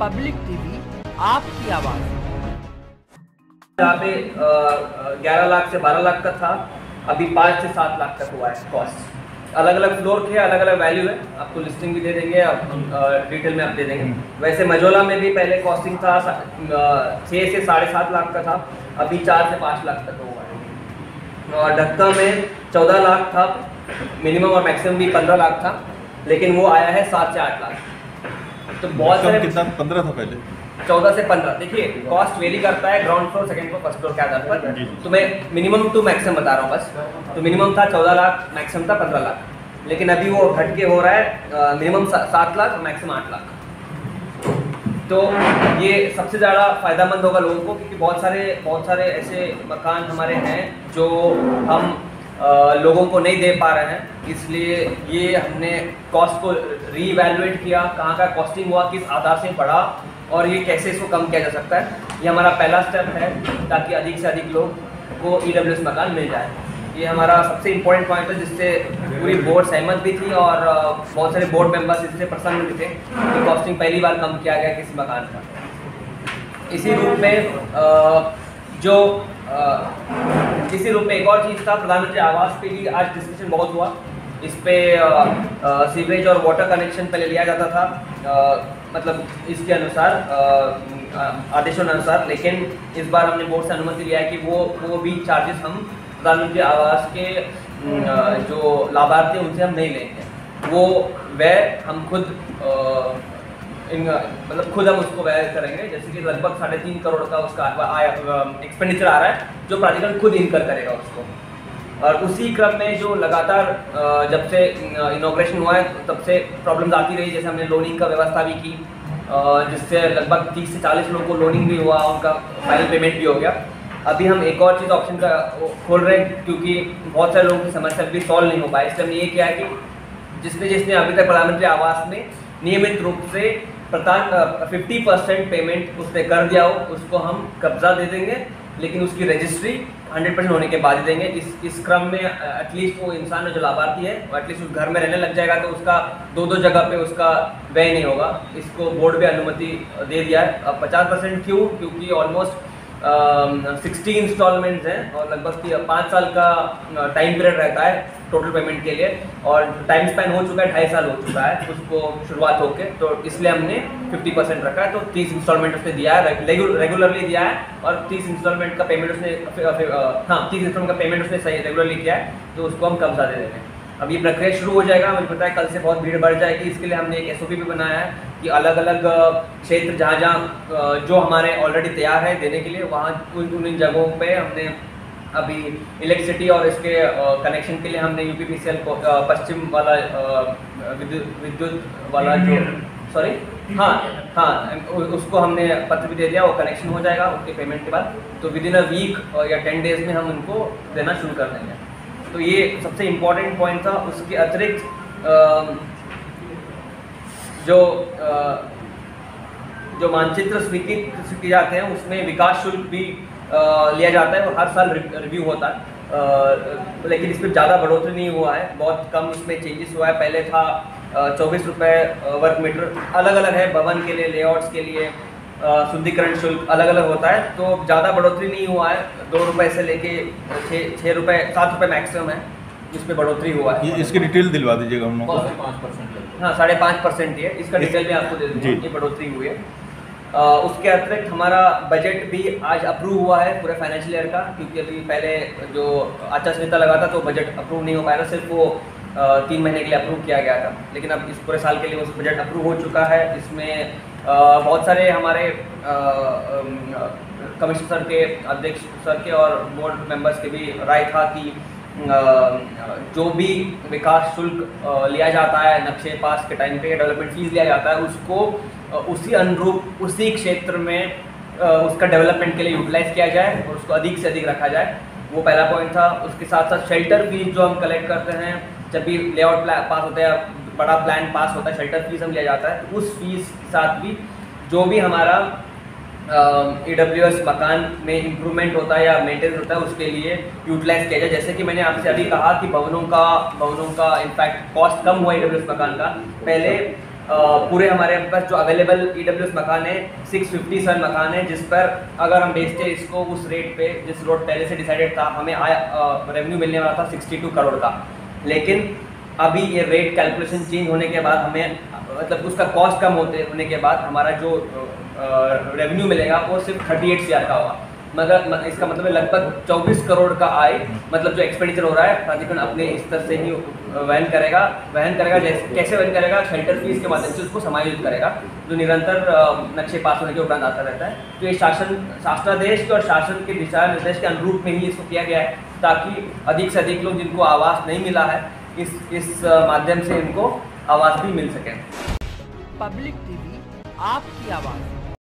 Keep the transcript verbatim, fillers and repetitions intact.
Public TV आपकी आवाज़। यहाँ पे ग्यारह लाख से बारह लाख का था, अभी पाँच से सात लाख तक हुआ है कॉस्ट। अलग अलग फ्लोर के अलग अलग वैल्यू है, आपको लिस्टिंग भी दे देंगे, आप डिटेल में आप दे देंगे। वैसे मजोला में भी पहले कॉस्टिंग था छः से साढ़े सात लाख का था, अभी चार से पाँच लाख तक हुआ है। और ढक्का में चौदह लाख था मिनिमम और मैक्सिमम भी पंद्रह लाख था, लेकिन वो आया है सात से आठ लाख। तो बहुत सारे कितना पंद्रह था पहले, चौदह से पंद्रह। देखिए कॉस्ट वेरी करता है ground floor, second floor, first floor के आधार पर। तो मैं मिनिमम टू मैक्सिमम बता रहा हूँ बस। तो मिनिमम था चौदह लाख, मैक्सिमम था पंद्रह लाख, लेकिन अभी वो घट के हो रहा है मिनिमम सात लाख और मैक्सिमम आठ लाख। तो ये सबसे ज़्यादा फ़ायदेमंद होगा लोगों को, क्योंकि बहुत सारे बहुत सारे ऐसे मकान हमारे हैं जो हम आ, लोगों को नहीं दे पा रहे हैं। इसलिए ये हमने कॉस्ट को रीवैल्यूएट किया, कहाँ का कॉस्टिंग हुआ, किस आधार से बढ़ा और ये कैसे इसको कम किया जा सकता है। ये हमारा पहला स्टेप है ताकि अधिक से अधिक लोग को ई डब्ल्यू एस मकान मिल जाए। ये हमारा सबसे इम्पोर्टेंट पॉइंट है, जिससे पूरी बोर्ड सहमत भी थी और बहुत सारे बोर्ड मेंबर्स इससे प्रसन्न भी थे कि कॉस्टिंग पहली बार कम किया गया किसी मकान का। इसी रूप में जो इसी रूप में एक और चीज़ था, प्रधानमंत्री आवास पे भी आज डिस्कशन बहुत हुआ। इस पे सीवरेज और वाटर कनेक्शन पहले लिया जाता था, आ, मतलब इसके अनुसार आदेशों के अनुसार, लेकिन इस बार हमने बोर्ड से अनुमति लिया है कि वो वो भी चार्जेस हम प्रधानमंत्री आवास के जो लाभार्थी हैं उनसे हम नहीं लेंगे। वो व्यय हम खुद इन मतलब खुद हम उसको व्यय करेंगे। जैसे कि लगभग साढ़े तीन करोड़ का उसका एक्सपेंडिचर आ रहा है, जो प्राधिकरण खुद इनकर करेगा उसको। और उसी क्रम में जो लगातार जब से इनॉग्रेशन हुआ है तब से प्रॉब्लम्स आती रही। जैसे हमने लोनिंग का व्यवस्था भी की, जिससे लगभग तीस से चालीस लोगों को लोनिंग भी हुआ, उनका फाइनल पेमेंट भी हो गया। अभी हम एक और चीज़ ऑप्शन का खोल रहे हैं, क्योंकि बहुत सारे लोगों की समस्या भी सॉल्व नहीं हो पाई। इसलिए हमने ये किया है कि जिसने जिसने अभी तक प्रधानमंत्री आवास में नियमित रूप से प्रधान फिफ्टी परसेंट पेमेंट उसने कर दिया हो, उसको हम कब्जा दे देंगे, लेकिन उसकी रजिस्ट्री हंड्रेड परसेंट होने के बाद ही देंगे। इस इस क्रम में एटलीस्ट वो इंसान जो लाभार्थी है वो एटलीस्ट उस घर में रहने लग जाएगा, तो उसका दो दो जगह पे उसका व्यय नहीं होगा। इसको बोर्ड भी अनुमति दे दिया है। अब पचास परसेंट क्यों? क्योंकि ऑलमोस्ट सिक्सटी इंस्टॉलमेंट्स हैं और लगभग पाँच साल का टाइम पीरियड रहता है टोटल पेमेंट के लिए, और टाइम स्पैन हो चुका है, ढाई साल हो चुका है उसको शुरुआत होके। तो इसलिए हमने पचास परसेंट रखा है। तो तीस इंस्टॉलमेंट उसने दिया है, रेगुलरली दिया है, और तीस इंस्टॉलमेंट का पेमेंट उसने हाँ तीस इंस्टॉलमेंट का पेमेंट उसने सही रेगुलरली किया है, तो उसको हम कब्जा दे देंगे। अब ये प्रक्रिया शुरू हो जाएगा, मुझे पता है कल से बहुत भीड़ बढ़ जाएगी। इसके लिए हमने एक एस ओ पी भी बनाया है कि अलग अलग क्षेत्र जहाँ जहाँ जो हमारे ऑलरेडी तैयार है देने के लिए, वहाँ उन उन जगहों पे हमने अभी इलेक्ट्रिसिटी और इसके कनेक्शन के लिए हमने U P P C L को पश्चिम वाला विद्युत वाला जो सॉरी हाँ हाँ उसको हमने पत्र भी दे दिया, वो कनेक्शन हो जाएगा उसके पेमेंट के बाद। तो विद इन अ वीक या टेन डेज में हम उनको देना शुरू कर देंगे। तो ये सबसे इम्पोर्टेंट पॉइंट था। उसके अतिरिक्त जो जो मानचित्र स्वीकृत किए जाते हैं उसमें विकास शुल्क भी लिया जाता है, वो हर साल रिव्यू होता है, लेकिन इसमें ज़्यादा बढ़ोतरी नहीं हुआ है, बहुत कम इसमें चेंजेस हुआ है। पहले था चौबीस रुपये वर्ग मीटर, अलग अलग है भवन के लिए, लेआउट्स के लिए शुद्धिकरण शुल्क अलग अलग होता है, तो ज़्यादा बढ़ोतरी नहीं हुआ है। दो रुपये से लेके छः छः रुपये सात रुपये मैक्सिमम है जिसमें बढ़ोतरी हुआ है। इसकी डिटेल दिलवा दीजिएगा हम लोग को। पाँच परसेंट हाँ साढ़े पाँच परसेंट ही है, इसका डिटेल भी आपको दे दूँगी ये बढ़ोतरी हुई है। आ, उसके अतिरिक्त हमारा बजट भी आज अप्रूव हुआ है पूरे फाइनेंशियल ईयर का, क्योंकि अभी पहले जो आचार संहिता लगा था तो बजट अप्रूव नहीं हो पाया था, सिर्फ वो आ, तीन महीने के लिए अप्रूव किया गया था, लेकिन अब इस पूरे साल के लिए उस बजट अप्रूव हो चुका है। इसमें आ, बहुत सारे हमारे कमिश्नर सर के, अध्यक्ष सर के और बोर्ड मेंबर्स के भी राय था कि जो भी विकास शुल्क लिया जाता है नक्शे पास के टाइम पे, डेवलपमेंट फीस लिया जाता है, उसको उसी अनुरूप उसी क्षेत्र में उसका डेवलपमेंट के लिए यूटिलाइज किया जाए और उसको अधिक से अधिक रखा जाए। वो पहला पॉइंट था। उसके साथ साथ शेल्टर फीस जो हम कलेक्ट करते हैं जब भी लेआउट पास होता है, बड़ा प्लान पास होता है, शेल्टर फीस हम लिया जाता है, तो उस फीस के साथ भी जो भी हमारा ई डब्ल्यू एस मकान में इम्प्रूवमेंट होता है या मेंटेनेंस होता है उसके लिए यूटिलाइज किया जाए। जैसे कि मैंने आपसे अभी कहा कि भवनों का भवनों का इनफैक्ट कॉस्ट कम हुआ ई डब्ल्यू एस मकान का। पहले अ, पूरे हमारे पास जो अवेलेबल ई डब्ल्यू एस मकान है सिक्स फिफ्टी सेवन मकान है, जिस पर अगर हम बेचते इसको उस रेट पे जिस रोड पहले से डिसाइडेड था, हमें आया रेवेन्यू मिलने वाला था सिक्सटी टू करोड़ का। लेकिन अभी ये रेट कैलकुलेशन चेंज होने के बाद हमें मतलब उसका कॉस्ट कम होते होने के बाद हमारा जो रेवेन्यू मिलेगा वो सिर्फ थर्टी एट सी आर का होगा। मगर म- इसका मतलब है लगभग चौबीस करोड़ का आय, मतलब जो एक्सपेंडिचर हो रहा है प्राधिकरण अपने स्तर से ही वहन करेगा वहन करेगा जैसे कैसे वहन करेगा, शेल्टर फीस के माध्यम से उसको समायोजित करेगा, जो निरंतर अ, नक्शे पास होने के उपरांत आता रहता है। तो ये शासन शासनादेश के और शासन के दिशा निर्देश के अनुरूप में ही इसको किया गया है, ताकि अधिक से अधिक लोग जिनको आवास नहीं मिला है इस इस अ, माध्यम से इनको आवास भी मिल सके। पब्लिक टीवी आपकी आवाज़।